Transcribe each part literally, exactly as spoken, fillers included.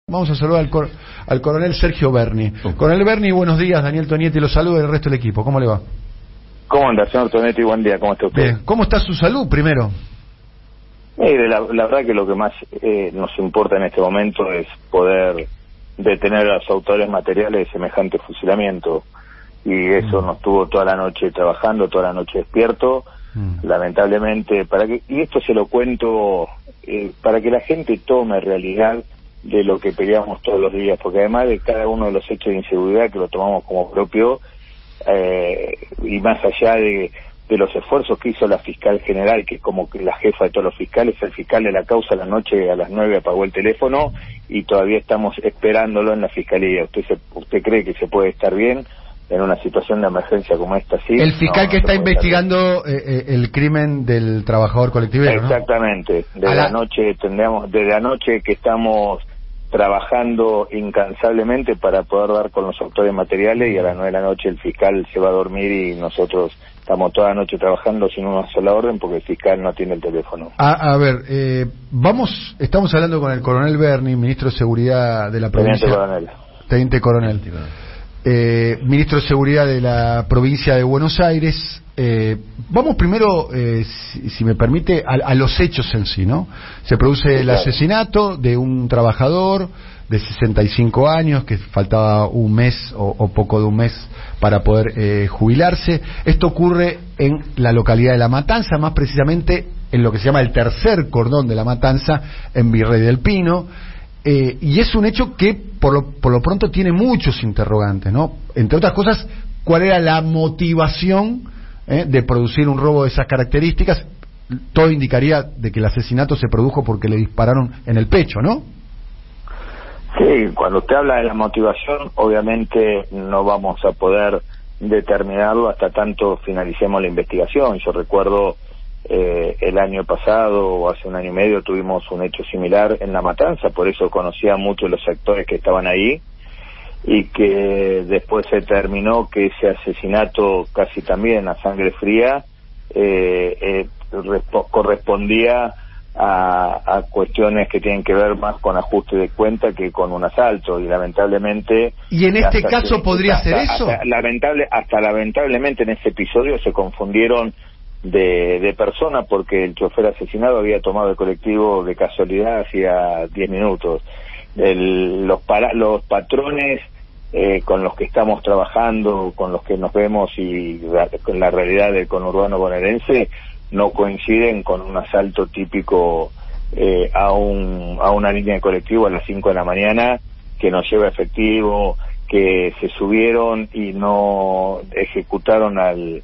Vamos a saludar al, cor al coronel Sergio Berni. Coronel Berni, buenos días. Daniel Tonietti lo saluda y el resto del equipo. ¿Cómo le va? ¿Cómo anda, señor Tonietti? Buen día, ¿cómo está usted? Bien. ¿Cómo está su salud, primero? Mire, la, la verdad que lo que más eh, nos importa en este momento es poder detener a los autores materiales de semejante fusilamiento. Y eso mm. nos tuvo toda la noche trabajando, toda la noche despierto. Mm. Lamentablemente, para que y esto se lo cuento eh, para que la gente tome realidad de lo que peleamos todos los días, porque además de cada uno de los hechos de inseguridad que lo tomamos como propio, eh, y más allá de, de los esfuerzos que hizo la fiscal general, que es como que la jefa de todos los fiscales, el fiscal de la causa, la noche a las nueve apagó el teléfono y todavía estamos esperándolo en la fiscalía. ¿Usted se, usted cree que se puede estar bien en una situación de emergencia como esta? Sí. El fiscal no, que no está investigando eh, eh, el crimen del trabajador colectivero, ¿no? Exactamente. De la... la noche tendríamos, de la noche que estamos trabajando incansablemente para poder dar con los autores materiales, y a las nueve de la noche el fiscal se va a dormir y nosotros estamos toda la noche trabajando sin una sola orden porque el fiscal no tiene el teléfono. A, a ver, eh, vamos, estamos hablando con el coronel Berni, ministro de Seguridad de la provincia. Teniente coronel. Teniente coronel. Eh, ministro de Seguridad de la provincia de Buenos Aires. Eh, vamos primero, eh, si, si me permite, a, a los hechos en sí, ¿no? Se produce el asesinato de un trabajador de sesenta y cinco años que faltaba un mes o, o poco de un mes para poder eh, jubilarse. Esto ocurre en la localidad de La Matanza, más precisamente en lo que se llama el tercer cordón de La Matanza, en Virrey del Pino. Eh, y es un hecho que por lo, por lo pronto tiene muchos interrogantes, ¿no? Entre otras cosas, ¿cuál era la motivación eh, de producir un robo de esas características? Todo indicaría de que el asesinato se produjo porque le dispararon en el pecho, ¿no? Sí, cuando usted habla de la motivación, obviamente no vamos a poder determinarlo hasta tanto finalicemos la investigación. Yo recuerdo Eh, el año pasado o hace un año y medio tuvimos un hecho similar en La Matanza, por eso conocía mucho los actores que estaban ahí, y que después se terminó que ese asesinato casi también a sangre fría eh, eh, correspondía a, a cuestiones que tienen que ver más con ajuste de cuenta que con un asalto, y lamentablemente y en este caso que, podría hasta, ser eso hasta, lamentable, hasta lamentablemente en ese episodio se confundieron de, de persona, porque el chofer asesinado había tomado el colectivo de casualidad hacía diez minutos. El, los, para, los patrones eh, con los que estamos trabajando, con los que nos vemos, y la, con la realidad del conurbano bonaerense no coinciden con un asalto típico eh, a, un, a una línea de colectivo a las cinco de la mañana que nos lleva efectivo, que se subieron y no ejecutaron al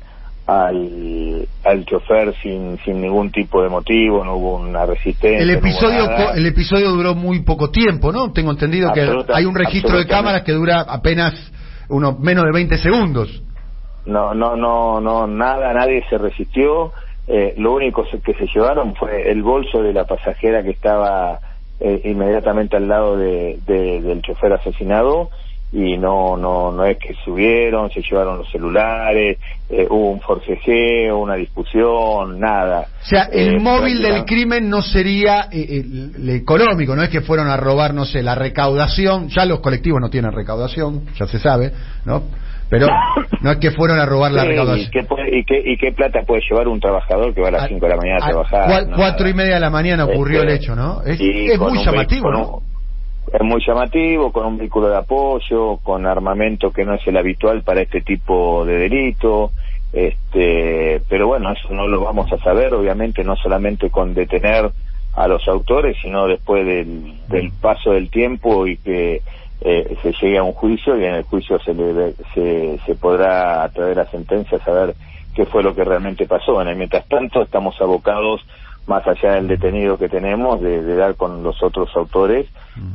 al al chofer sin sin ningún tipo de motivo, no hubo una resistencia. El episodio no el episodio duró muy poco tiempo, ¿no? Tengo entendido que hay un registro de cámaras que dura apenas unos menos de veinte segundos. No, no, no, no, nada, nadie se resistió. Eh, lo único que se llevaron fue el bolso de la pasajera que estaba eh, inmediatamente al lado de, de del chofer asesinado. Y no no no es que subieron, se llevaron los celulares, eh, hubo un forcejeo, una discusión, nada. O sea, el eh, móvil del crimen no sería eh, el, el económico, no es que fueron a robar, no sé, la recaudación. Ya los colectivos no tienen recaudación, ya se sabe, ¿no? Pero no es que fueron a robar la sí, recaudación. ¿Y qué, puede, y, qué, ¿Y qué plata puede llevar un trabajador que va a las cinco de la mañana a, a trabajar? Cua, no, cuatro y media de la mañana ocurrió este, el hecho, ¿no? Es, es muy llamativo, ¿no? Es muy llamativo, con un vehículo de apoyo, con armamento que no es el habitual para este tipo de delito, este, pero bueno, eso no lo vamos a saber, obviamente, no solamente con detener a los autores, sino después del, del paso del tiempo y que eh, se llegue a un juicio, y en el juicio se, le, se, se podrá, a través de la sentencia, saber qué fue lo que realmente pasó. En el mientras tanto estamos abocados, más allá del detenido que tenemos, de, de dar con los otros autores,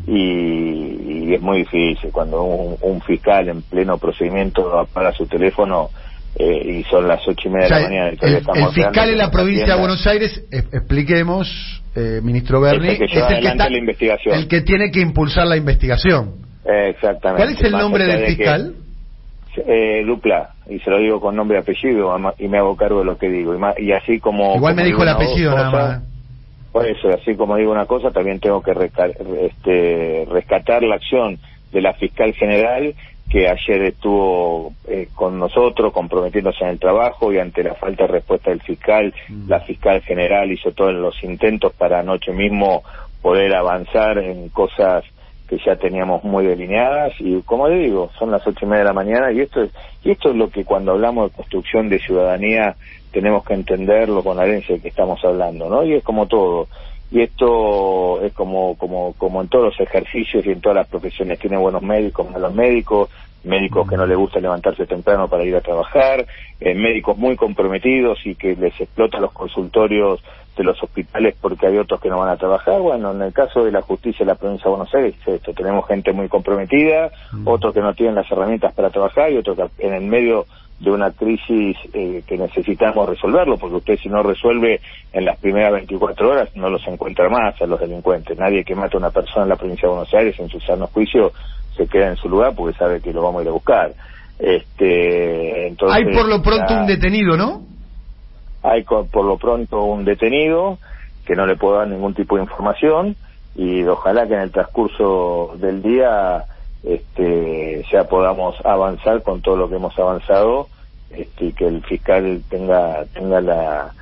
y, y es muy difícil cuando un, un fiscal en pleno procedimiento apaga su teléfono eh, y son las ocho y media o sea, de la mañana. El, el, el fiscal en la provincia de Buenos Aires, eh, expliquemos, eh, ministro Berni, es el que, lleva es el, que está, la investigación. el que tiene que impulsar la investigación. Eh, exactamente. ¿Cuál es el nombre del fiscal? Que, eh, Dupla, y se lo digo con nombre y apellido, y me hago cargo de lo que digo, y, más, y así como igual como me dijo el apellido nada más. Por eso, así como digo una cosa, también tengo que rescatar, este, rescatar la acción de la fiscal general, que ayer estuvo eh, con nosotros, comprometiéndose en el trabajo, y ante la falta de respuesta del fiscal, mm. la fiscal general hizo todos los intentos para anoche mismo poder avanzar en cosas que ya teníamos muy delineadas, y como le digo, son las ocho y media de la mañana, y esto es, y esto es lo que cuando hablamos de construcción de ciudadanía tenemos que entender los bonaerenses de que estamos hablando, ¿no? Y es como todo. Y esto es como como como en todos los ejercicios y en todas las profesiones. Tiene buenos médicos, malos médicos, médicos que no les gusta levantarse temprano para ir a trabajar, eh, médicos muy comprometidos y que les explotan los consultorios de los hospitales porque hay otros que no van a trabajar. Bueno, en el caso de la justicia de la provincia de Buenos Aires, esto, tenemos gente muy comprometida, mm. otros que no tienen las herramientas para trabajar y otros que en el medio de una crisis eh, que necesitamos resolverlo, porque usted si no resuelve en las primeras veinticuatro horas no los encuentra más a los delincuentes. Nadie que mata a una persona en la provincia de Buenos Aires en su sano juicio se queda en su lugar porque sabe que lo vamos a ir a buscar. Este, entonces, hay por lo pronto ya, un detenido, ¿no? Hay por lo pronto un detenido que no le puedo dar ningún tipo de información, y ojalá que en el transcurso del día este ya podamos avanzar con todo lo que hemos avanzado, este, y que el fiscal tenga tenga la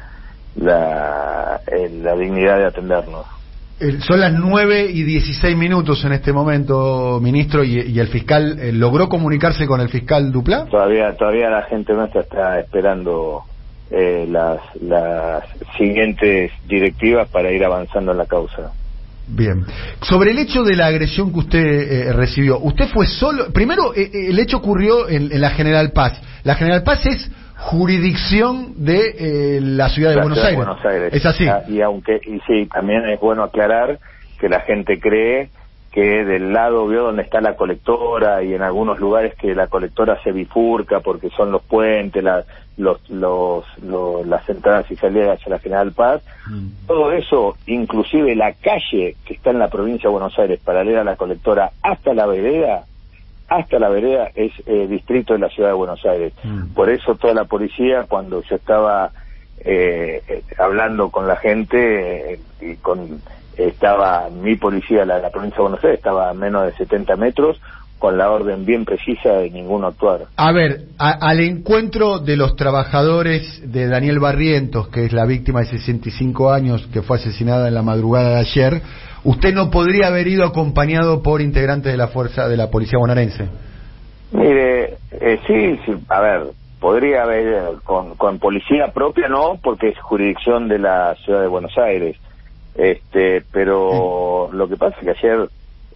la, eh, la dignidad de atendernos. Eh, son las nueve y dieciséis minutos en este momento, ministro, y, y el fiscal eh, logró comunicarse con el fiscal Duplá. Todavía todavía la gente nuestra está esperando eh, las las siguientes directivas para ir avanzando en la causa. Bien. Sobre el hecho de la agresión que usted eh, recibió, ¿usted fue solo? Primero, eh, el hecho ocurrió en, en la General Paz. La General Paz es jurisdicción de eh, la ciudad de, la Buenos, ciudad Aires. de Buenos Aires. Es así. Ah, y aunque y sí, también es bueno aclarar que la gente cree que del lado, vio donde está la colectora, y en algunos lugares que la colectora se bifurca porque son los puentes, la, los, los, los, las entradas y salidas hacia la General Paz, mm. todo eso, inclusive la calle que está en la provincia de Buenos Aires, paralela a la colectora hasta la vereda, hasta la vereda es eh, distrito de la ciudad de Buenos Aires. Mm. Por eso toda la policía, cuando yo estaba eh, eh, hablando con la gente eh, y con... estaba mi policía, la, la provincia de Buenos Aires, estaba a menos de setenta metros, con la orden bien precisa de ninguno actuar. A ver, a, al encuentro de los trabajadores de Daniel Barrientos, que es la víctima de sesenta y cinco años, que fue asesinada en la madrugada de ayer, ¿usted no podría haber ido acompañado por integrantes de la fuerza de la policía bonaerense? Mire, eh, sí, sí, a ver, podría haber, con, con policía propia no, porque es jurisdicción de la ciudad de Buenos Aires. Este, pero lo que pasa es que ayer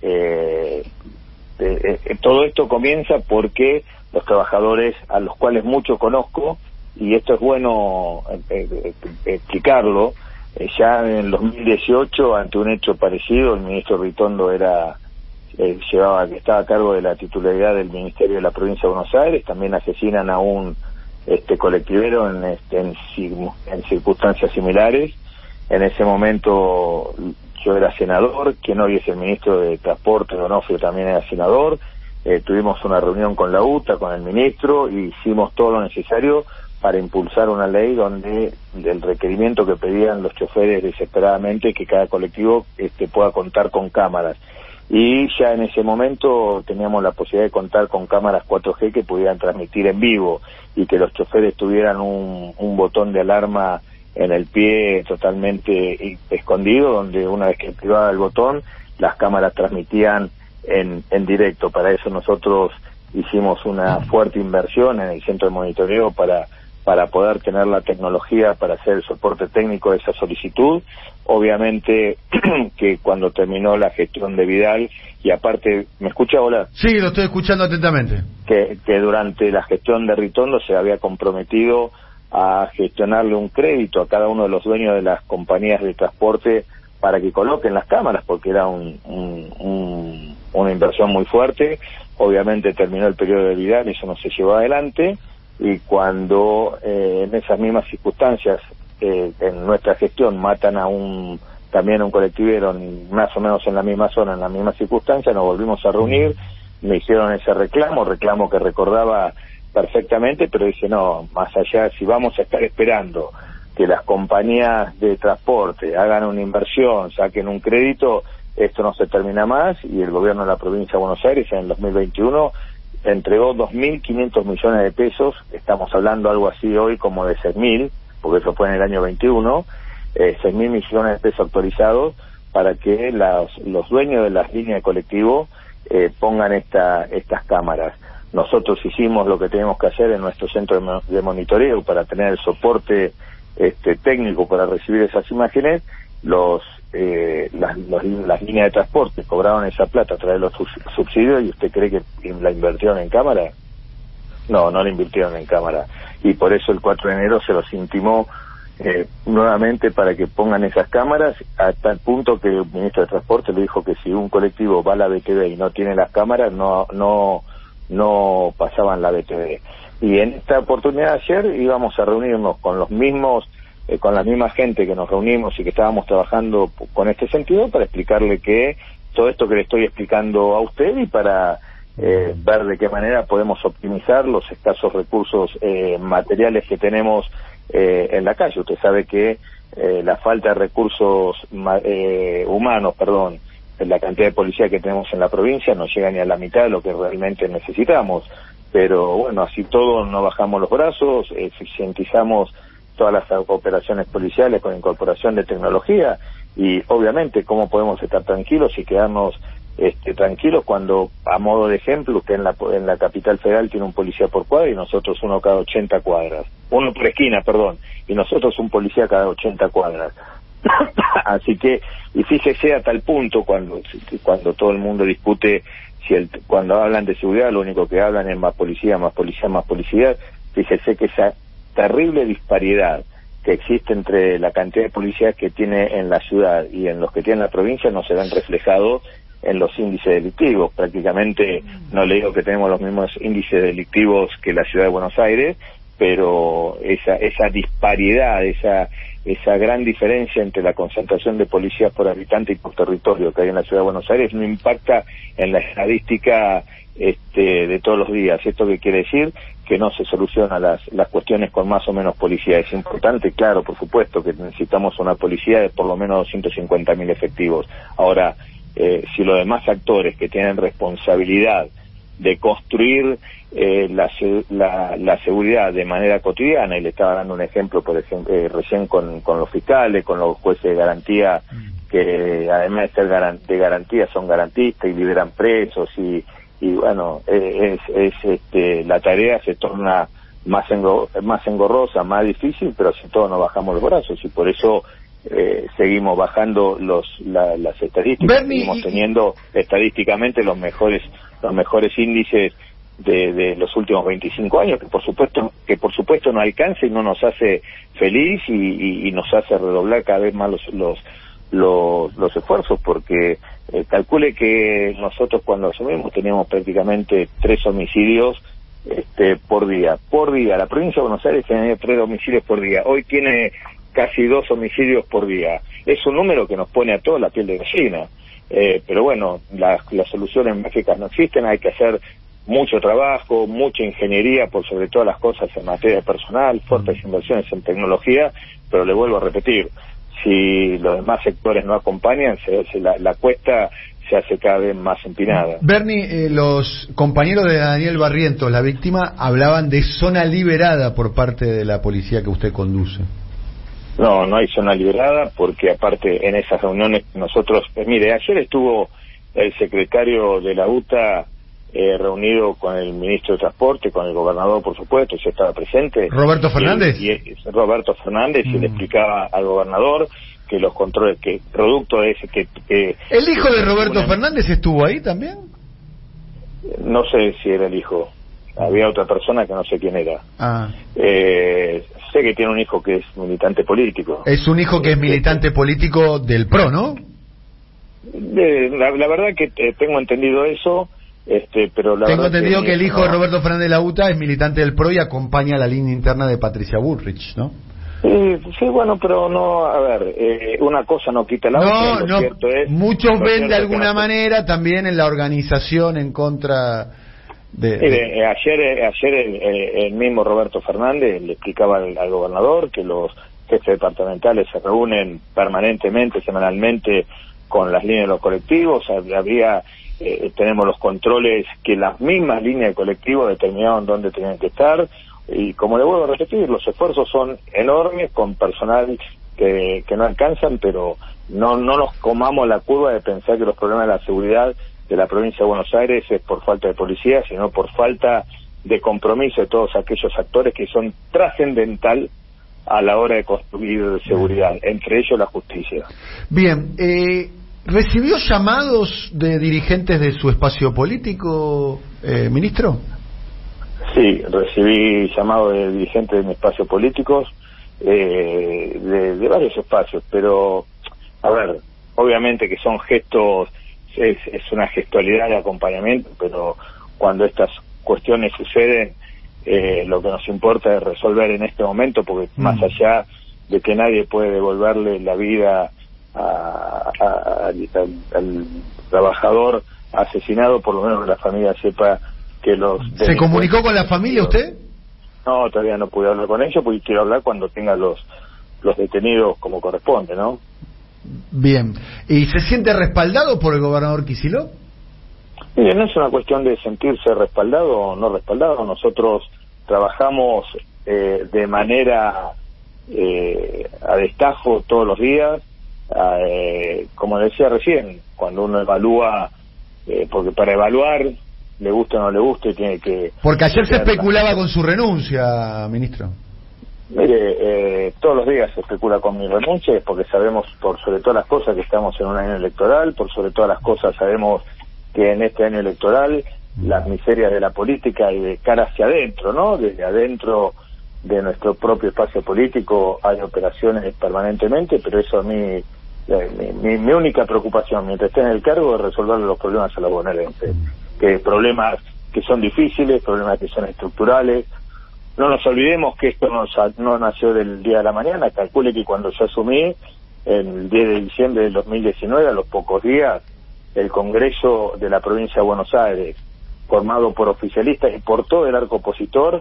eh, eh, eh, todo esto comienza porque los trabajadores, a los cuales mucho conozco, y esto es bueno eh, eh, explicarlo, eh, ya en el dos mil dieciocho, ante un hecho parecido, el ministro Ritondo era eh, llevaba que estaba a cargo de la titularidad del Ministerio de la Provincia de Buenos Aires. También asesinan a un este colectivero en, este, en, en circunstancias similares. En ese momento yo era senador, quien hoy es el ministro de Transporte, Donofrio, también era senador. Eh, tuvimos una reunión con la U T A, con el ministro, y hicimos todo lo necesario para impulsar una ley donde el requerimiento que pedían los choferes desesperadamente, que cada colectivo este, pueda contar con cámaras. Y ya en ese momento teníamos la posibilidad de contar con cámaras cuatro G que pudieran transmitir en vivo, y que los choferes tuvieran un, un botón de alarma en el pie totalmente escondido, donde una vez que activaba el botón, las cámaras transmitían en, en directo. Para eso nosotros hicimos una fuerte inversión en el centro de monitoreo para para poder tener la tecnología para hacer el soporte técnico de esa solicitud. Obviamente que cuando terminó la gestión de Vidal, y aparte, ¿me escucha ahora? Sí, lo estoy escuchando atentamente. Que, que durante la gestión de Ritondo se había comprometido a gestionarle un crédito a cada uno de los dueños de las compañías de transporte para que coloquen las cámaras, porque era un, un, un, una inversión muy fuerte. Obviamente terminó el periodo de Vidal y eso no se llevó adelante, y cuando eh, en esas mismas circunstancias eh, en nuestra gestión matan a un también a un colectivero más o menos en la misma zona, en la misma circunstancia, nos volvimos a reunir, me hicieron ese reclamo, reclamo que recordaba perfectamente, pero dice, no, más allá, si vamos a estar esperando que las compañías de transporte hagan una inversión, saquen un crédito, esto no se termina más, y el gobierno de la provincia de Buenos Aires en el dos mil veintiuno entregó dos mil quinientos millones de pesos, estamos hablando algo así hoy como de seis mil, porque eso fue en el año veintiuno, eh, seis mil millones de pesos autorizados para que las, los dueños de las líneas de colectivo eh, pongan esta, estas cámaras. Nosotros hicimos lo que tenemos que hacer en nuestro centro de, de monitoreo para tener el soporte este, técnico para recibir esas imágenes. Los, eh, las, los, las líneas de transporte cobraron esa plata a través de los subsidios, y usted cree que la invirtieron en cámara. No, no la invirtieron en cámara, y por eso el cuatro de enero se los intimó eh, nuevamente para que pongan esas cámaras, hasta el punto que el ministro de Transporte le dijo que si un colectivo va a la B T V y no tiene las cámaras, no no no pasaban la B T V. Y en esta oportunidad ayer íbamos a reunirnos con los mismos eh, con la misma gente que nos reunimos y que estábamos trabajando con este sentido, para explicarle que todo esto que le estoy explicando a usted, y para eh, ver de qué manera podemos optimizar los escasos recursos eh, materiales que tenemos eh, en la calle. Usted sabe que eh, la falta de recursos eh, humanos, perdón, la cantidad de policía que tenemos en la provincia no llega ni a la mitad de lo que realmente necesitamos, pero bueno, así todo no bajamos los brazos, eficientizamos todas las operaciones policiales con incorporación de tecnología, y obviamente cómo podemos estar tranquilos y quedarnos este, tranquilos cuando, a modo de ejemplo, usted en la, en la capital federal tiene un policía por cuadra y nosotros uno cada ochenta cuadras, uno por esquina, perdón, y nosotros un policía cada ochenta cuadras. Así que, y fíjese a tal punto cuando cuando todo el mundo discute, si el, cuando hablan de seguridad lo único que hablan es más policía, más policía, más policía, fíjese que esa terrible disparidad que existe entre la cantidad de policías que tiene en la ciudad y en los que tiene en la provincia no se ven reflejados en los índices delictivos. Prácticamente, no le digo que tenemos los mismos índices delictivos que la ciudad de Buenos Aires, pero esa esa disparidad, esa esa gran diferencia entre la concentración de policías por habitante y por territorio que hay en la ciudad de Buenos Aires no impacta en la estadística este, de todos los días. ¿Esto qué quiere decir? Que no se solucionan las, las cuestiones con más o menos policía. Es importante, claro, por supuesto, que necesitamos una policía de por lo menos doscientos cincuenta mil efectivos. Ahora, eh, si los demás actores que tienen responsabilidad de construir eh, la, la, la seguridad de manera cotidiana, y le estaba dando un ejemplo, por ejemplo, eh, recién con, con los fiscales, con los jueces de garantía, que además de ser garan de garantía son garantistas y liberan presos, y, y bueno, eh, es, es este, la tarea se torna más, engor más engorrosa, más difícil, pero si todos no bajamos los brazos, y por eso Eh, seguimos bajando los la, las estadísticas. Bernie, seguimos teniendo estadísticamente los mejores los mejores índices de, de los últimos veinticinco años, que por supuesto que por supuesto no alcanza y no nos hace feliz, y, y, y nos hace redoblar cada vez más los los los, los esfuerzos, porque eh, calcule que nosotros cuando asumimos teníamos prácticamente tres homicidios este, por día por día la provincia de Buenos Aires tenía tres homicidios por día, hoy tiene casi dos homicidios por día. Es un número que nos pone a todos la piel de gallina. Eh, pero bueno, las, las soluciones mágicas no existen, hay que hacer mucho trabajo, mucha ingeniería, por sobre todas las cosas en materia de personal, fuertes inversiones en tecnología, pero le vuelvo a repetir, si los demás sectores no acompañan, se, se la, la cuesta se hace cada vez más empinada. Bernie, eh, los compañeros de Daniel Barrientos, la víctima, hablaban de zona liberada por parte de la policía que usted conduce. No, no hay zona liberada, porque aparte en esas reuniones nosotros, eh, mire, ayer estuvo el secretario de la U T A eh, reunido con el ministro de Transporte, con el gobernador, por supuesto, yo estaba presente. ¿Roberto Fernández? Y, y, Roberto Fernández, mm. y le explicaba al gobernador que los controles, que producto de ese que... que ¿El hijo que de Roberto una... Fernández estuvo ahí también? No sé si era el hijo. Había otra persona que no sé quién era. Ah. Eh, sé que tiene un hijo que es militante político. Es un hijo que es militante político del P R O, ¿no? Eh, la, la verdad que eh, tengo entendido eso, este, pero la tengo verdad entendido que, que el hijo no... de Roberto Fernández de la U T A es militante del P R O y acompaña la línea interna de Patricia Bullrich, ¿no? Eh, sí, bueno, pero no, a ver, eh, una cosa no quita la no, otra. Lo no, cierto es, muchos ven de es alguna no... manera también en la organización en contra... De, Mire, de... eh, ayer eh, ayer el, el, el mismo Roberto Fernández le explicaba al, al gobernador que los jefes departamentales se reúnen permanentemente, semanalmente, con las líneas de los colectivos. Había, eh, tenemos los controles que las mismas líneas de colectivos determinaron dónde tenían que estar, y como le vuelvo a repetir, los esfuerzos son enormes, con personal que, que no alcanzan, pero no, no nos comamos la curva de pensar que los problemas de la seguridad de la provincia de Buenos Aires es por falta de policía, sino por falta de compromiso de todos aquellos actores que son trascendental a la hora de construir seguridad, entre ellos la justicia. Bien, eh, ¿recibió llamados de dirigentes de su espacio político, eh, ministro? Sí, recibí llamados de dirigentes de mi espacio políticos, eh, de, de varios espacios, pero, a ver, obviamente que son gestos, es, es una gestualidad de acompañamiento, pero cuando estas cuestiones suceden, eh, lo que nos importa es resolver en este momento, porque mm. más allá de que nadie puede devolverle la vida a, a, a, al, al trabajador asesinado, por lo menos que la familia sepa que los... ¿Se comunicó con la familia usted? No, todavía no pude hablar con ellos, porque quiero hablar cuando tenga los los detenidos como corresponde, ¿no? Bien. ¿Y se siente respaldado por el gobernador Kicillof? Mire, no es una cuestión de sentirse respaldado o no respaldado. Nosotros trabajamos eh, de manera eh, a destajo todos los días. Eh, como decía recién, cuando uno evalúa, eh, porque para evaluar, le guste o no le guste, tiene que... Porque ayer se especulaba con su renuncia, ministro. Mire, eh, todos los días se especula con mi renuncia, es porque sabemos, por sobre todas las cosas, que estamos en un año electoral, por sobre todas las cosas sabemos que en este año electoral las miserias de la política y de cara hacia adentro, ¿no? Desde adentro de nuestro propio espacio político hay operaciones permanentemente, pero eso a mí... Mi, mi, mi única preocupación mientras esté en el cargo es resolver los problemas a los bonaerenses, que problemas que son difíciles, problemas que son estructurales. No nos olvidemos que esto no, no nació del día de la mañana. Calcule que cuando yo asumí, el diez de diciembre del dos mil diecinueve, a los pocos días, el Congreso de la provincia de Buenos Aires, formado por oficialistas y por todo el arco opositor,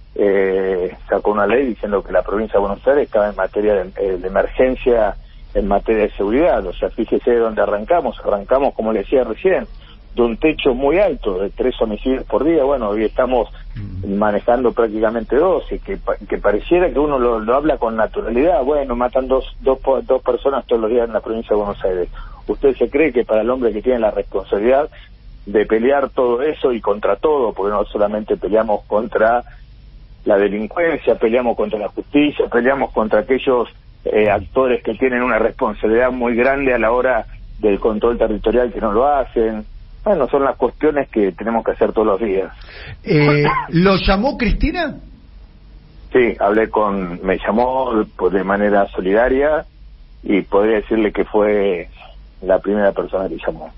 eh, sacó una ley diciendo que la provincia de Buenos Aires estaba en materia de, de emergencia en materia de seguridad. O sea, fíjese de dónde arrancamos. Arrancamos, como le decía recién, de un techo muy alto, de tres homicidios por día. Bueno, hoy estamos manejando prácticamente dos, y que, que pareciera que uno lo, lo habla con naturalidad. Bueno, matan dos, dos, dos personas todos los días en la provincia de Buenos Aires. ¿Usted se cree que para el hombre que tiene la responsabilidad de pelear todo eso y contra todo, porque no solamente peleamos contra la delincuencia, peleamos contra la justicia, peleamos contra aquellos Eh, actores que tienen una responsabilidad muy grande a la hora del control territorial que no lo hacen? Bueno, son las cuestiones que tenemos que hacer todos los días. Eh, ¿Lo llamó Cristina? Sí, hablé con... me llamó pues, de manera solidaria, y podría decirle que fue la primera persona que llamó.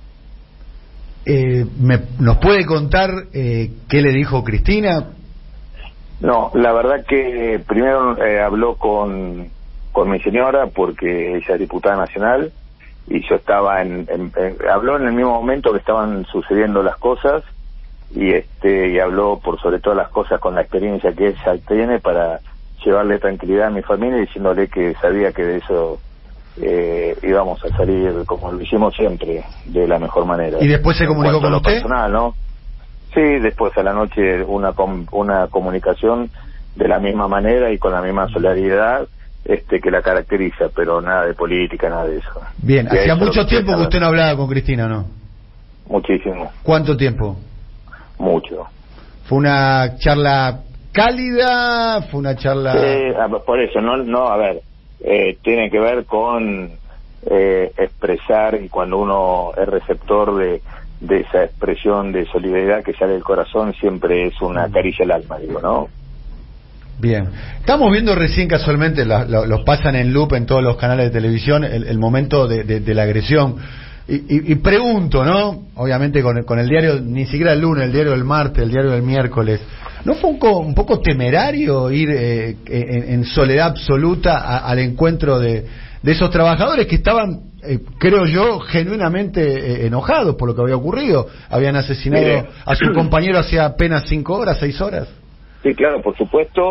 Eh, ¿me, ¿Nos puede contar eh, qué le dijo Cristina? No, la verdad que primero eh, habló con... con mi señora, porque ella es diputada nacional, y yo estaba en, en, en habló en el mismo momento que estaban sucediendo las cosas, y este y habló por sobre todas las cosas con la experiencia que ella tiene para llevarle tranquilidad a mi familia, diciéndole que sabía que de eso eh, íbamos a salir, como lo hicimos siempre, de la mejor manera. ¿Y después se comunicó con usted? Personal, ¿no? Sí, después a la noche una com, una comunicación de la misma manera y con la misma solidaridad este que la caracteriza, pero nada de política, nada de eso. Bien, y hacía mucho tiempo que usted no hablaba con Cristina, ¿no? Muchísimo. ¿Cuánto tiempo? Mucho. ¿Fue una charla cálida? ¿Fue una charla...? Eh, por eso, no, no, a ver, eh, tiene que ver con eh, expresar, y cuando uno es receptor de, de esa expresión de solidaridad que sale del corazón, siempre es una caricia al alma, digo, ¿no? Bien, estamos viendo recién casualmente, la, la, los pasan en loop en todos los canales de televisión, el, el momento de, de, de la agresión, y, y, y pregunto, ¿no? Obviamente con, con el diario, ni siquiera el lunes, el diario del martes, el diario del miércoles, ¿no fue un, co, un poco temerario ir eh, en, en soledad absoluta a, al encuentro de, de esos trabajadores que estaban, eh, creo yo, genuinamente eh, enojados por lo que había ocurrido? Habían asesinado Mire. a su compañero hace apenas cinco horas, seis horas. Sí, claro, por supuesto,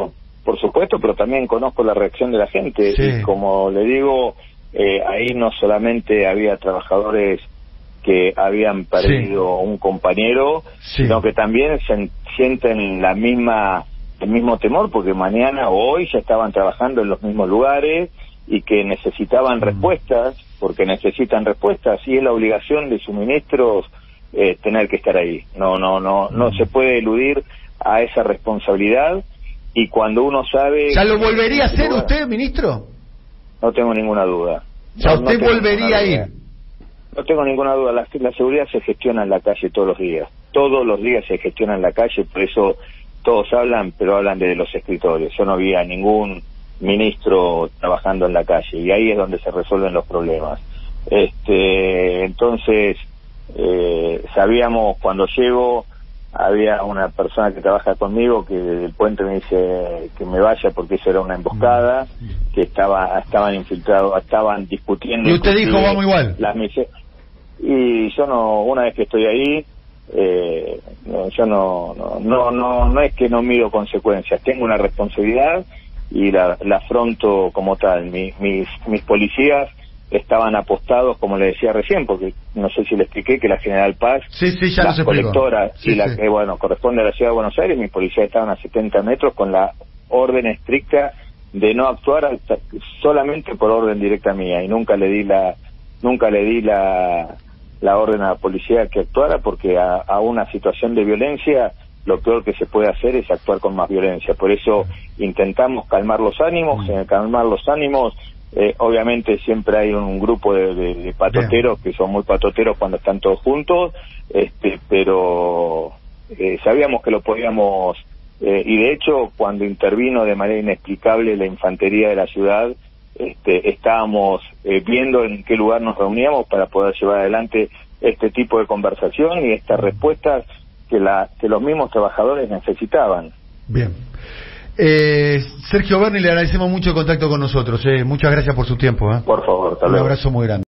por supuesto, pero también conozco la reacción de la gente. Sí. Y como le digo, eh, ahí no solamente había trabajadores que habían perdido sí. un compañero, sí. sino que también se sienten la misma el mismo temor, porque mañana o hoy ya estaban trabajando en los mismos lugares y que necesitaban mm. respuestas, porque necesitan respuestas, y es la obligación de suministros eh, tener que estar ahí. No, no, no, mm. no se puede eludir a esa responsabilidad, y cuando uno sabe... ¿Ya lo volvería a hacer usted, ministro? No tengo ninguna duda. ¿Ya no, usted no volvería a ir? No tengo ninguna duda. La, la seguridad se gestiona en la calle todos los días. Todos los días se gestiona en la calle, por eso todos hablan, pero hablan desde los escritorios. Yo no vi a ningún ministro trabajando en la calle, y ahí es donde se resuelven los problemas. Este, entonces, eh, sabíamos, cuando llego, había una persona que trabaja conmigo que desde el puente me dice que me vaya porque eso era una emboscada, que estaba estaban infiltrados, estaban discutiendo. Y usted dijo, vamos igual. Las y yo no, una vez que estoy ahí, eh, no, yo no, no, no, no, no es que no mido consecuencias, tengo una responsabilidad y la, la afronto como tal. Mi, mis, mis policías estaban apostados, como le decía recién, porque no sé si le expliqué que la General Paz, sí, sí, ya las colectoras sí, y la sí. que, bueno, corresponde a la Ciudad de Buenos Aires, mis policías estaban a setenta metros con la orden estricta de no actuar hasta, solamente por orden directa mía, y nunca le di la nunca le di la la orden a la policía que actuara, porque a, a una situación de violencia lo peor que se puede hacer es actuar con más violencia. Por eso intentamos calmar los ánimos. En el calmar los ánimos, eh, obviamente siempre hay un grupo de, de, de patoteros Bien. que son muy patoteros cuando están todos juntos, este, pero eh, sabíamos que lo podíamos, eh, y de hecho cuando intervino de manera inexplicable la infantería de la ciudad, este, estábamos eh, viendo en qué lugar nos reuníamos para poder llevar adelante este tipo de conversación y estas respuestas que, la, que los mismos trabajadores necesitaban. Bien. Eh, Sergio Berni, le agradecemos mucho el contacto con nosotros. Eh. Muchas gracias por su tiempo. ¿eh? Por favor, tal vez. Un abrazo muy grande.